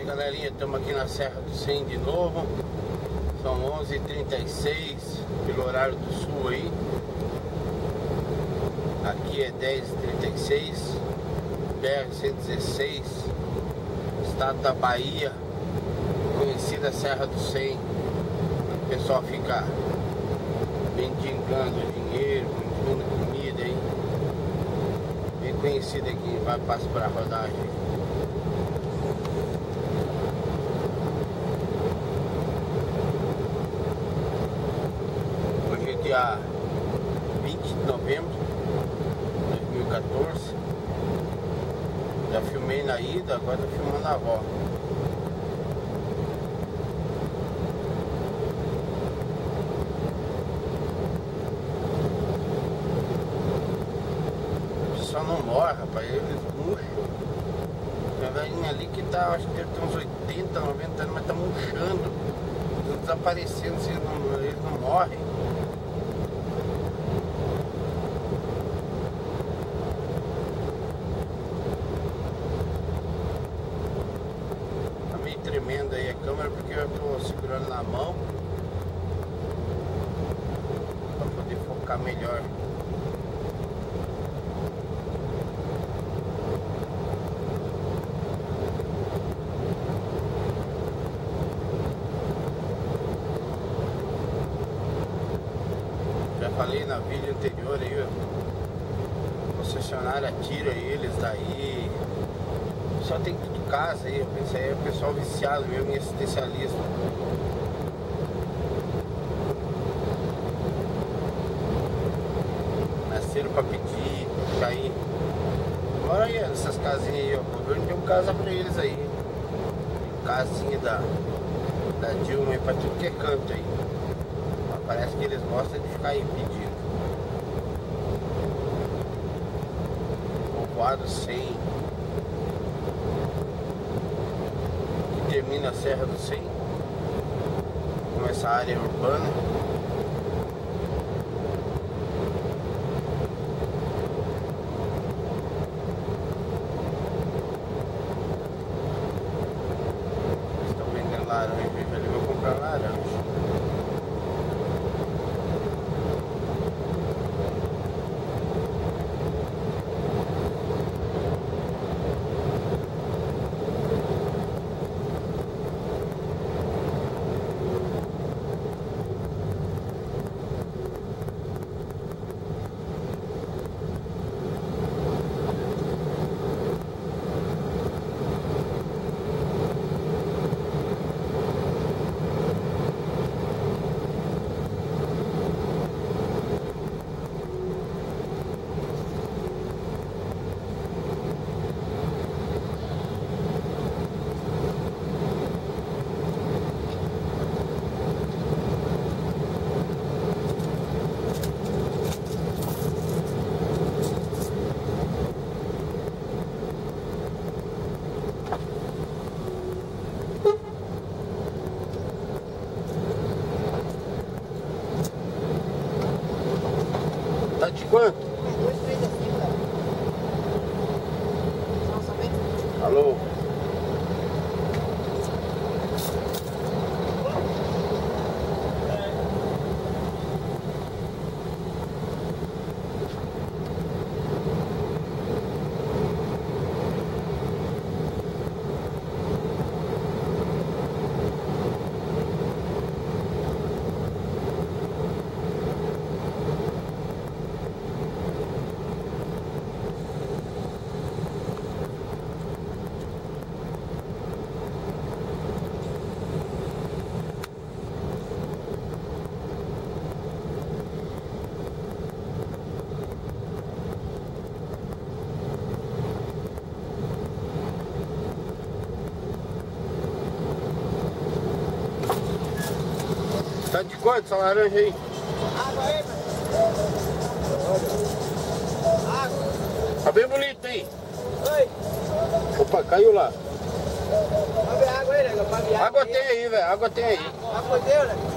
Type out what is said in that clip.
Galerinha, estamos aqui na Serra do 100 de novo. São 11h36 pelo horário do sul aí. Aqui é 10h36, BR-116, estado da Bahia, conhecida Serra do 100. O pessoal fica mendigando dinheiro, mendigando comida aí. Bem conhecida aqui, vai passar para a rodagem. Dia 20 de novembro de 2014. Já filmei na ida, agora tô filmando na volta. O pessoal não morre, rapaz, eles murcham. Tem uma velhinha ali que tá, acho que deve ter uns 80, 90 anos, mas tá murchando, desaparecendo, eles não morrem. Tremendo aí a câmera porque eu tô segurando na mão para poder focar melhor. Já falei na vídeo anterior aí, a concessionária tira eles daí. Só tem tudo casa aí, eu pensei, aí é o pessoal viciado mesmo em assistencialista. Nasceram pra pedir, pra ficar aí. Bora aí, essas casinhas aí, ó. O governo deu casa pra eles aí. Casinha da Dilma aí pra tudo que é canto aí. Mas parece que eles gostam de ficar aí pedindo. Povoado 100. Termina a Serra do 100, começa a área urbana. Estão vendendo laranja, ali vou comprar laranja. Tá de quanto? 2, 3 aqui, cara. Nossa, vem. Alô? Tá de quanto essa laranja aí? Água aí, mano. Água. Tá bem bonito aí. Oi. Opa, caiu lá. Abre água aí, né? Água tem aí, velho. Água tem aí. Água deu, né?